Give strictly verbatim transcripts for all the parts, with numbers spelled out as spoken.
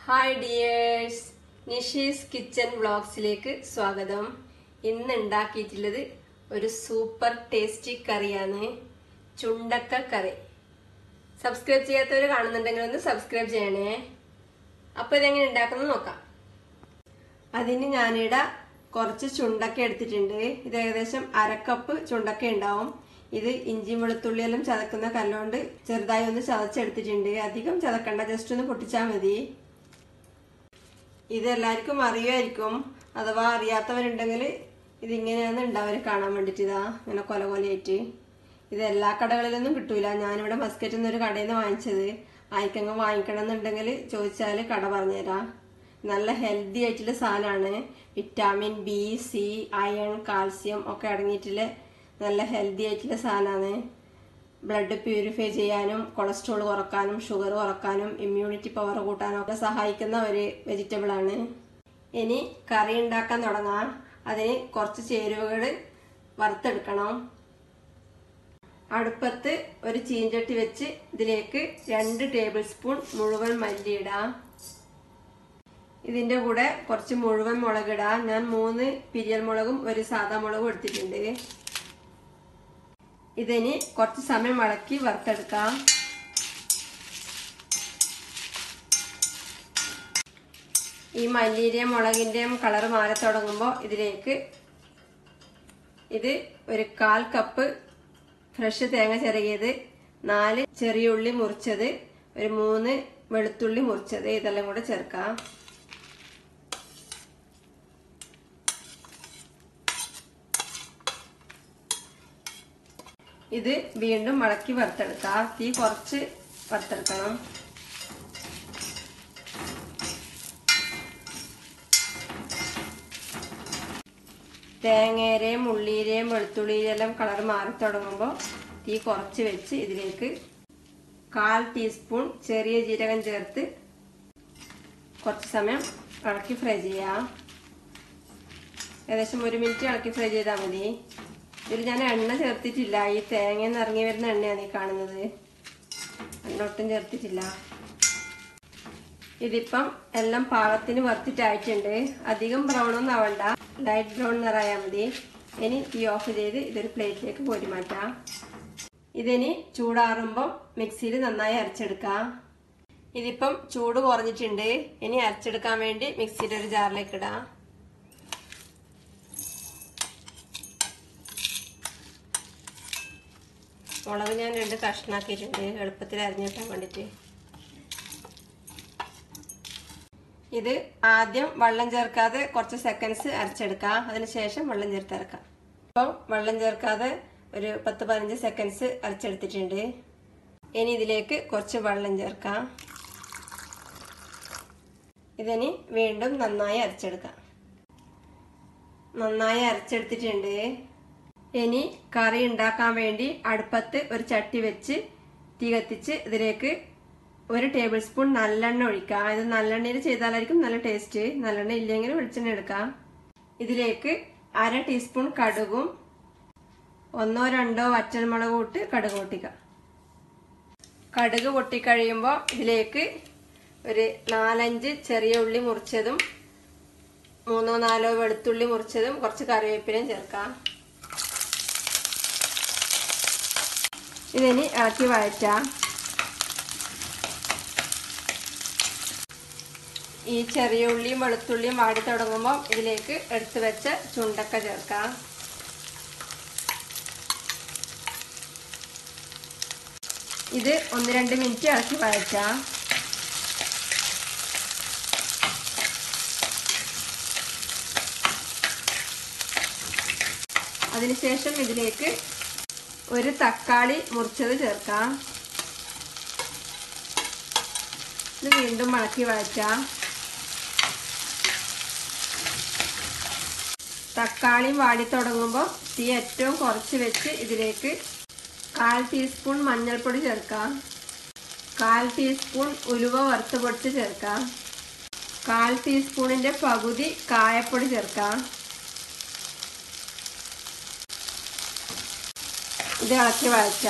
Hi dears, Nishi's kitchen വ്ളോഗ്സിലേക്ക് സ്വാഗതം. ഇന്ന് ഉണ്ടാക്കിയിട്ടുള്ളത് ഒരു സൂപ്പർ ടേസ്റ്റി കറിയാണ്, ചുണ്ടക്ക കറി. സബ്സ്ക്രൈബ് ചെയ്യാത്തവർ കാണുന്നുണ്ടെങ്കിൽ ഒന്ന് സബ്സ്ക്രൈബ് ചെയ്യണേ. അപ്പൊ ഇതെങ്ങനെ ഉണ്ടാക്കുന്നത് നോക്കാം. അതിന് ഞാനിവിടെ കുറച്ച് ചുണ്ടക്ക എടുത്തിട്ടുണ്ട്. ഇത് ഏകദേശം അരക്കപ്പ് ചുണ്ടക്ക ഉണ്ടാവും. ഇത് ഇഞ്ചിയും വെളുത്തുള്ളിയെല്ലാം ചതക്കുന്ന കല്ലുകൊണ്ട് ചെറുതായി ഒന്ന് ചതച്ചെടുത്തിട്ടുണ്ട്. അധികം ചതക്കണ്ട, ജസ്റ്റ് ഒന്ന് പൊട്ടിച്ചാൽ മതി. ഇത് എല്ലാവർക്കും അറിയുമായിരിക്കും. അഥവാ അറിയാത്തവരുണ്ടെങ്കിൽ ഇതിങ്ങനെയാണ് ഉണ്ടാവര് കാണാൻ വേണ്ടിട്ട്. ഇതാ ഇങ്ങനെ കൊല കൊലയായിട്ട്. ഇത് എല്ലാ കടകളിലൊന്നും കിട്ടൂല. ഞാനിവിടെ മസ്കറ്റിൽ നിന്ന് ഒരു കടയിൽ നിന്ന് വാങ്ങിച്ചത്. ആയിക്കങ്ങ് വാങ്ങിക്കണം എന്നുണ്ടെങ്കിൽ ചോദിച്ചാൽ കട പറഞ്ഞുതരാം. നല്ല ഹെൽത്തി ആയിട്ടുള്ള സാധനമാണ്. Vitamin B, C, iron, calcium ഒക്കെ അടങ്ങിയിട്ടുള്ള നല്ല ഹെൽത്തി ആയിട്ടുള്ള സാധനമാണ്. ബ്ലഡ് പ്യൂരിഫൈ ചെയ്യാനും കൊളസ്ട്രോൾ കുറക്കാനും ഷുഗർ കുറക്കാനും ഇമ്മ്യൂണിറ്റി പവർ കൂട്ടാനും ഒക്കെ സഹായിക്കുന്ന ഒരു വെജിറ്റബിൾ ആണ്. ഇനി കറി ഉണ്ടാക്കാൻ തുടങ്ങാം. അതിന് കുറച്ച് ചേരുവകൾ വറുത്തെടുക്കണം. അടുപ്പത്ത് ഒരു ചീഞ്ചട്ടി വെച്ച് ഇതിലേക്ക് രണ്ട് ടേബിൾ സ്പൂൺ മുഴുവൻ മല്ലി ഇടാം. ഇതിന്റെ കൂടെ കുറച്ച് മുഴുവൻ മുളക് ഇടാം. ഞാൻ മൂന്ന് പിരിയൽ മുളകും ഒരു സാദാ മുളകും എടുത്തിട്ടുണ്ട്. ഇതിന് കുറച്ച് സമയം ഇളക്കി വറുത്തെടുക്കാം. ഈ മല്ലിയുടെയും മുളകിന്റെയും കളർ മാറി തുടങ്ങുമ്പോൾ ഇതിലേക്ക് ഇത് ഒരു കാൽ കപ്പ് ഫ്രഷ് തേങ്ങ ചിരകിയത്, നാല് ചെറിയ ഉള്ളി മുറിച്ചത്, ഒരു മൂന്ന് വെളുത്തുള്ളി മുറിച്ചത്, ഇതെല്ലാം കൂടെ ചേർക്കാം. ഇത് വീണ്ടും മടക്കി വറുത്തെടുക്കാം. തീ കുറച്ച് വറുത്തെടുക്കണം. തേങ്ങയുടെയും ഉള്ളിയുടെയും വെളുത്തുള്ളിയിലെല്ലാം കളർ മാറി തുടങ്ങുമ്പോൾ തീ കുറച്ച് വെച്ച് ഇതിലേക്ക് കാൽ ടീസ്പൂൺ ചെറിയ ജീരകം ചേർത്ത് കുറച്ച് സമയം ഇളക്കി ഫ്രൈ ചെയ്യാം. ഏകദേശം ഒരു മിനിറ്റ് ഇളക്കി ഫ്രൈ ചെയ്താൽ മതി. ഇതിൽ ഞാൻ എണ്ണ ചേർത്തിട്ടില്ല. ഈ തേങ്ങ നിറങ്ങി വരുന്ന എണ്ണയാണ് ഈ കാണുന്നത്. എണ്ണ ഒട്ടും ചേർത്തിട്ടില്ല. ഇതിപ്പം എല്ലാം പാകത്തിന് വറുത്തിട്ടായിട്ടുണ്ട്. അധികം ബ്രൗൺ ഒന്നും ആവണ്ട, ലൈറ്റ് ബ്രൗൺ നിറയാൽ മതി. ഇനി തീ ഓഫ് ചെയ്ത് ഇതൊരു പ്ലേറ്റിലേക്ക് കോരി മാറ്റാം. ഇതിനി ചൂടാറുമ്പോൾ മിക്സിയിൽ നന്നായി അരച്ചെടുക്കാം. ഇതിപ്പം ചൂട് കുറഞ്ഞിട്ടുണ്ട്. ഇനി അരച്ചെടുക്കാൻ വേണ്ടി മിക്സിയുടെ ഒരു ജാറിലേക്ക് ഇടാം. മുളക് ഞാൻ രണ്ട് കഷ്ണാക്കിയിട്ടുണ്ട്, എളുപ്പത്തിൽ അരിഞ്ഞിട്ടാൻ വേണ്ടിയിട്ട്. ഇത് ആദ്യം വെള്ളം ചേർക്കാതെ കുറച്ച് സെക്കൻഡ്സ് അരച്ചെടുക്കാം. അതിനുശേഷം വെള്ളം ചേർത്തിറക്കാം. ഇപ്പം വെള്ളം ചേർക്കാതെ ഒരു പത്ത് പതിനഞ്ച് സെക്കൻഡ്സ് അരച്ചെടുത്തിട്ടുണ്ട്. ഇനി ഇതിലേക്ക് കുറച്ച് വെള്ളം ചേർക്കാം. ഇതിനി വീണ്ടും നന്നായി അരച്ചെടുക്കാം. നന്നായി അരച്ചെടുത്തിട്ടുണ്ട്. ഇനി കറി ഉണ്ടാക്കാൻ വേണ്ടി അടുപ്പത്ത് ഒരു ചട്ടി വെച്ച് തീ കത്തിച്ച് ഇതിലേക്ക് ഒരു ടേബിൾ സ്പൂൺ നല്ലെണ്ണ ഒഴിക്കാം. ഇത് നല്ലെണ്ണയിൽ ചെയ്താലായിരിക്കും നല്ല ടേസ്റ്റ്. നല്ലെണ്ണ ഇല്ലെങ്കിൽ വെളിച്ചെണ്ണ എടുക്കാം. ഇതിലേക്ക് അര ടീസ്പൂൺ കടുകും ഒന്നോ രണ്ടോ വറ്റൽമുളകും ഇട്ട് കടുക് പൊട്ടിക്കാം. കടുക് പൊട്ടിക്കഴിയുമ്പോൾ ഇതിലേക്ക് ഒരു നാലഞ്ച് ചെറിയ ഉള്ളി മുറിച്ചതും മൂന്നോ നാലോ വെളുത്തുള്ളി മുറിച്ചതും കുറച്ച് കറിവേപ്പിലയും ചേർക്കാം. ഇതിനി ഇളക്കി വഴറ്റാം. ഈ ചെറിയ ഉള്ളിയും വെളുത്തുള്ളിയും വാടി തുടങ്ങുമ്പോൾ ഇതിലേക്ക് എടുത്തു വെച്ച ചുണ്ടക്ക ചേർക്കാം. ഇത് ഒന്ന് രണ്ട് മിനിറ്റ് ഇളക്കി വഴറ്റാം. അതിനുശേഷം ഇതിലേക്ക് ഒരു തക്കാളി മുറിച്ചത് ചേർക്കാം. ഇത് വീണ്ടും ഇളക്കി വഴറ്റാം. തക്കാളി വാടി തുടങ്ങുമ്പോൾ തീ ഏറ്റവും കുറച്ച് വെച്ച് ഇതിലേക്ക് കാൽ ടീസ്പൂൺ മഞ്ഞൾപ്പൊടി ചേർക്കാം. കാൽ ടീസ്പൂൺ ഉലുവ വറുത്ത് പൊടിച്ച് ചേർക്കാം. കാൽ ടീസ്പൂണിന്റെ പകുതി കായപ്പൊടി ചേർക്കാം. ഇത് ഇളക്കി വഴറ്റാം.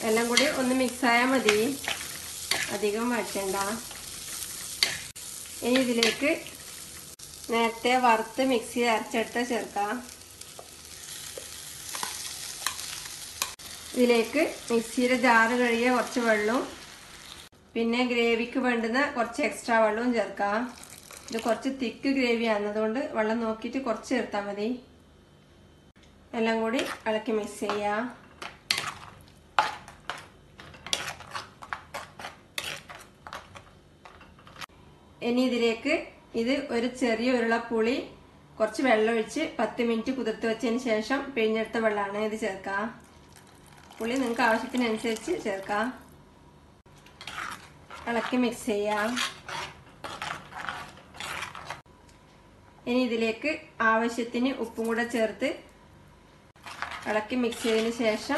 എല്ലാം കൂടി ഒന്ന് മിക്സ് ആയാൽ മതി, അധികം വഴറ്റണ്ട. ഇനി ഇതിലേക്ക് നേരത്തെ വറുത്ത് മിക്സി അരച്ചെടുത്ത് ചേർക്കാം. ഇതിലേക്ക് മിക്സിയുടെ ജാറ് കഴുകിയ കുറച്ച് വെള്ളവും പിന്നെ ഗ്രേവിക്ക് വേണ്ടുന്ന കുറച്ച് എക്സ്ട്രാ വെള്ളവും ചേർക്കാം. ഇത് കുറച്ച് തിക്ക് ഗ്രേവി ആണെന്നതുകൊണ്ട് വെള്ളം നോക്കിയിട്ട് കുറച്ച് ചേർത്താൽ മതി. എല്ലാം കൂടി ഇളക്കി മിക്സ് ചെയ്യാം. ഇനി ഇതിലേക്ക് ഇത് ഒരു ചെറിയ ഉരുള പുളി കുറച്ച് വെള്ളം ഒഴിച്ച് പത്ത് മിനിറ്റ് കുതിർത്ത് വെച്ചതിന് ശേഷം പിഴിഞ്ഞെടുത്ത വെള്ളമാണ് ഇത് ചേർക്കാം. പുളി നിങ്ങൾക്ക് ആവശ്യത്തിനനുസരിച്ച് ചേർക്കാം. ഇളക്കി മിക്സ് ചെയ്യാം. ഇനി ഇതിലേക്ക് ആവശ്യത്തിന് ഉപ്പും കൂടെ ചേർത്ത് ഇളക്കി മിക്സ് ചെയ്തതിന് ശേഷം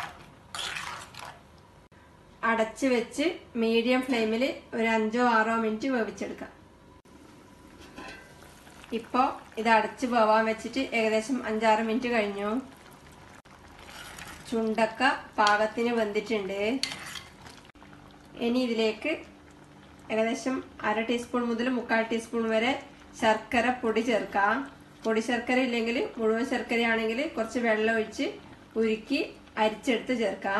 അടച്ച് വെച്ച് മീഡിയം ഫ്ലെയിമിൽ ഒരു അഞ്ചോ ആറോ മിനിറ്റ് വേവിച്ചെടുക്കാം. ഇപ്പോൾ ഇത് അടച്ച് വേവാൻ വെച്ചിട്ട് ഏകദേശം അഞ്ചാറ് മിനിറ്റ് കഴിഞ്ഞു. ചുണ്ടക്ക പാകത്തിന് വെന്തിട്ടുണ്ട്. ഇനി ഇതിലേക്ക് ഏകദേശം അര ടീസ്പൂൺ മുതൽ മുക്കാൽ ടീസ്പൂൺ വരെ ശർക്കര പൊടി ചേർക്കാം. പൊടി ശർക്കര ഇല്ലെങ്കിൽ മുഴുവൻ ശർക്കരയാണെങ്കിൽ കുറച്ച് വെള്ളം ഒഴിച്ച് ഉരുക്കി അരിച്ചെടുത്ത് ചേർക്കാം.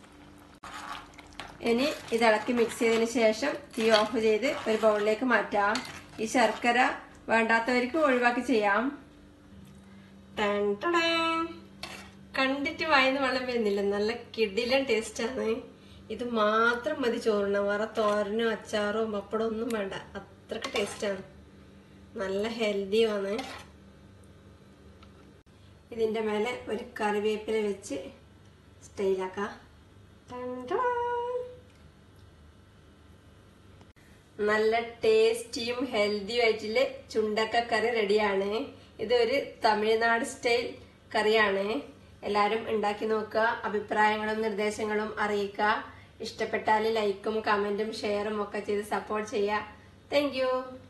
ഇനി ഇത് ഇളക്കി മിക്സ് ചെയ്തതിന് ശേഷം തീ ഓഫ് ചെയ്ത് ഒരു ബൗളിലേക്ക് മാറ്റാം. ഈ ശർക്കര വേണ്ടാത്തവർക്ക് ഒഴിവാക്കി ചെയ്യാം. കണ്ടിട്ട് വായിന്ന് വെള്ളം വരുന്നില്ല, നല്ല കിടിലൻ ടേസ്റ്റാണ്. ഇത് മാത്രം മതി ചോറിന്, വേറെ തോരനോ അച്ചാറോ പപ്പടോ ഒന്നും വേണ്ട, അത്രക്ക് ടേസ്റ്റാണ്, നല്ല ഹെൽത്തിയുമാണ്. ഇതിൻ്റെ മേലെ ഒരു കറിവേപ്പില വെച്ച് സ്റ്റൈലാക്കാം. നല്ല ടേസ്റ്റിയും ഹെൽത്തിയും ആയിട്ടുള്ള ചുണ്ടക്ക കറി റെഡിയാണ്. ഇതൊരു തമിഴ്നാട് സ്റ്റൈൽ കറിയാണ്. എല്ലാവരും ഉണ്ടാക്കി നോക്കുക, അഭിപ്രായങ്ങളും നിർദ്ദേശങ്ങളും അറിയിക്കുക. ഇഷ്ടപ്പെട്ടാൽ ലൈക്കും കമന്റും ഷെയറും ഒക്കെ ചെയ്ത് സപ്പോർട്ട് ചെയ്യുക. Thank U.